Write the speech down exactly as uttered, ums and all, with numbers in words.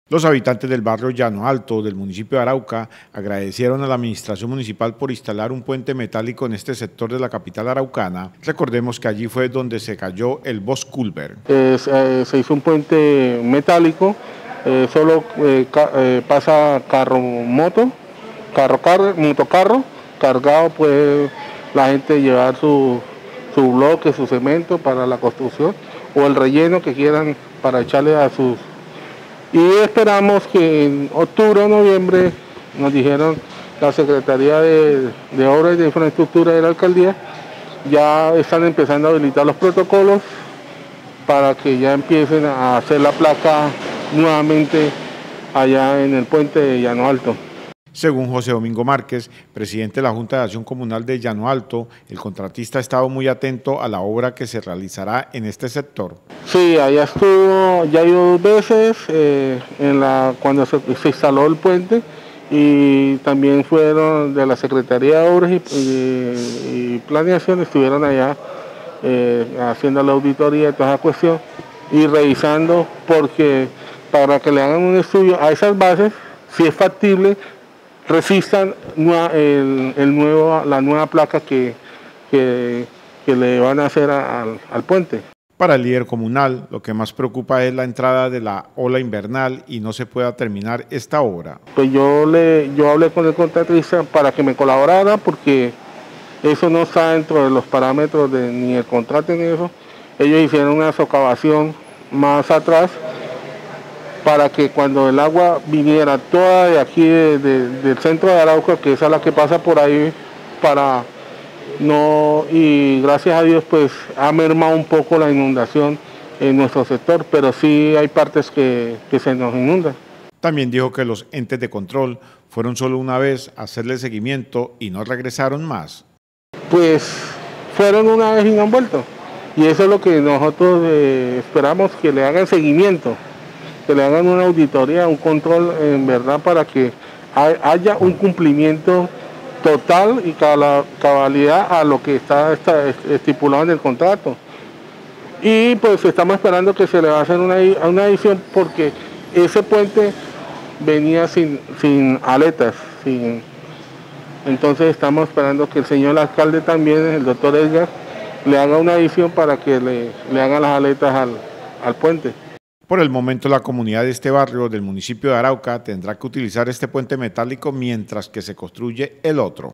Los habitantes del barrio Llano Alto del municipio de Arauca agradecieron a la administración municipal por instalar un puente metálico en este sector de la capital araucana. Recordemos que allí fue donde se cayó el Bus Culver. Eh, se, se hizo un puente metálico, eh, solo eh, ca, eh, pasa carro-moto, carro-carro, motocarro, cargado puede la gente llevar su, su bloque, su cemento para la construcción o el relleno que quieran para echarle a sus... Y esperamos que en octubre o noviembre, nos dijeron la Secretaría de, de Obras y de Infraestructura de la Alcaldía, ya están empezando a habilitar los protocolos para que ya empiecen a hacer la placa nuevamente allá en el puente de Llano Alto. Según José Domingo Márquez, presidente de la Junta de Acción Comunal de Llano Alto, el contratista ha estado muy atento a la obra que se realizará en este sector. Sí, allá estuvo, ya ha ido dos veces eh, en la, cuando se, se instaló el puente, y también fueron de la Secretaría de Obras y, y, y Planeación, estuvieron allá eh, haciendo la auditoría de toda esa cuestión y revisando, porque para que le hagan un estudio a esas bases, si es factible, resistan el, el nuevo, la nueva placa que, que, que le van a hacer a, al, al puente. Para el líder comunal, lo que más preocupa es la entrada de la ola invernal y no se pueda terminar esta obra. Pues yo, le, yo hablé con el contratista para que me colaborara, porque eso no está dentro de los parámetros de ni el contrato ni eso. Ellos hicieron una socavación más atrás, para que cuando el agua viniera toda de aquí, de, de, del centro de Arauca, que esa es la que pasa por ahí, para no, y gracias a Dios pues ha mermado un poco la inundación en nuestro sector, pero sí hay partes que, que se nos inundan. También dijo que los entes de control fueron solo una vez a hacerle seguimiento y no regresaron más. Pues fueron una vez y no han vuelto, y eso es lo que nosotros eh, esperamos, que le hagan seguimiento, que le hagan una auditoría, un control en verdad, para que haya un cumplimiento total y cabalidad a lo que está, está estipulado en el contrato. Y pues estamos esperando que se le va a hacer una, una adición, porque ese puente venía sin, sin aletas, sin, entonces estamos esperando que el señor alcalde también, el doctor Edgar, le haga una adición para que le, le hagan las aletas al, al puente. Por el momento, la comunidad de este barrio del municipio de Arauca tendrá que utilizar este puente metálico mientras que se construye el otro.